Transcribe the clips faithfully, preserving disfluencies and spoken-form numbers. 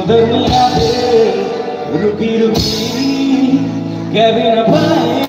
दुनिया पे रुकी रुकी कभी न पाए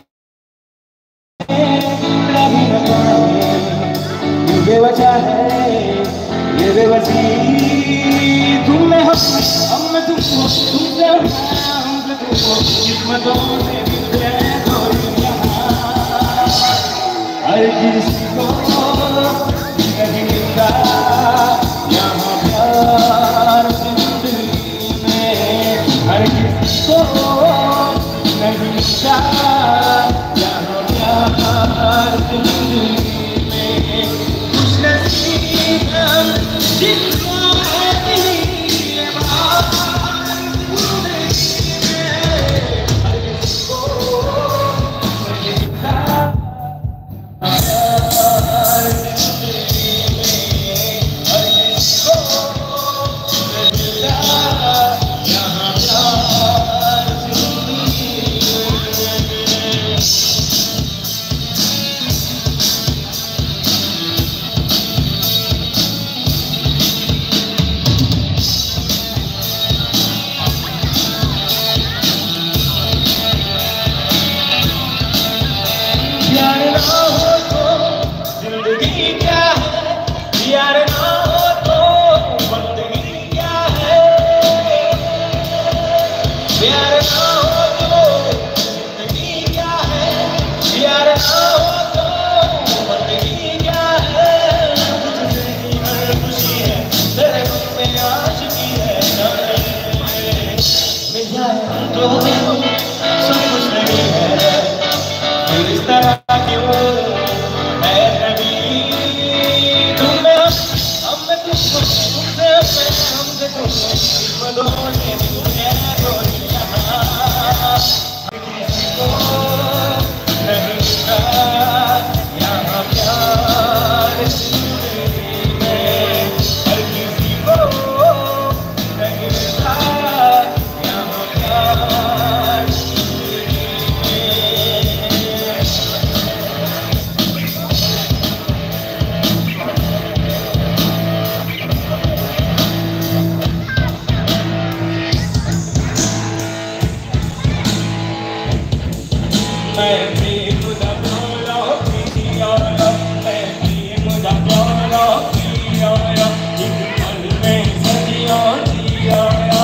कभी न पाए, ये बेवजह है ये बेवसी, तुम में हम हम में तुमको, तुमसे हम तुमको, किस्मतों से मिलते तो यहाँ हर किसी को नहीं मिलता यहाँ प्यार जिंदगी में, हर किसी को नहीं मिलता यहाँ प्यार जिंदगी में। खुश नसीब हम जिनको है ये बात जिंदगी में, हर किसी को नहीं मिलता प्यार जिंदगी में, हर किसी को नहीं मिलता यहाँ प्यार जिंदगी में। प्यार ना हो तो जिंदगी क्या है, प्यार ना हो तो बंदगी क्या है, प्यार ना हो तो जिंदगी क्या है, प्यार ना हो तो बंदगी क्या है। तुझसे ही हर खुशी है, तेरे मन में आशिकी है, मिल जाए तो सब कुछ नहीं है, फिर इस तरह क्यों है नबी। तुम में हम में तुमको, तुमसे मैं हमसे तुमको, किस्मतों से मिलते तो यहाँ किसी को नहीं मिलता यहाँ प्यार जिंदगी में, हर किसी को नहीं मिलता यहाँ प्यार जिंदगी में। मैं भी मुझे बोलो पिया, मैं भी मुझे बोलो पिया, एक पल में सदियों जिया।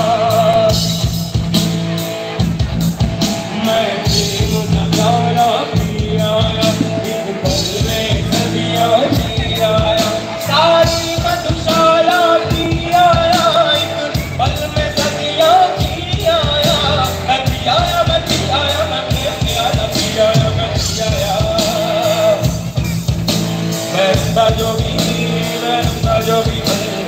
मैं भी मुझे बोलो पिया, एक पल में सदियों जिया। सारी मधुशाला पिया, एक पल में सदियों जिया। मैं पिया मैं पिया मैं पिया मैं पिया, मैं जो भी मैं जो भी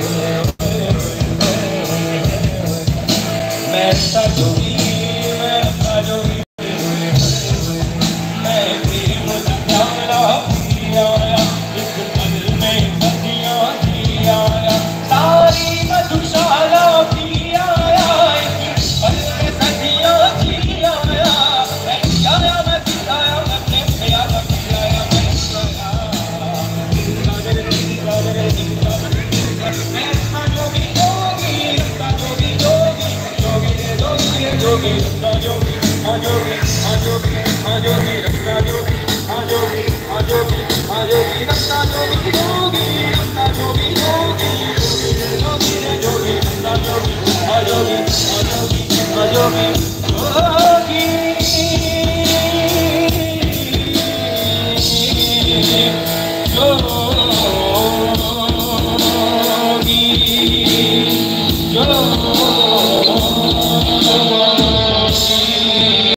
मैं जो भी मैं जो भी मैं भी मुझे प्यारा पिया, इस पल में सदियों जिया। सारी मधुशाला पिया, एक पल में सदियों जिया। मैं पिया मैं पिया मैं पिया मैं पिया मैं जोगी जोगी जोगी जोगी जोगी रखना जोगी जोगी जोगी जोगी रखना जोगी जोगी रखना जोगी जोगी जोगी जोगी रखना जोगी जोगी जोगी जोगी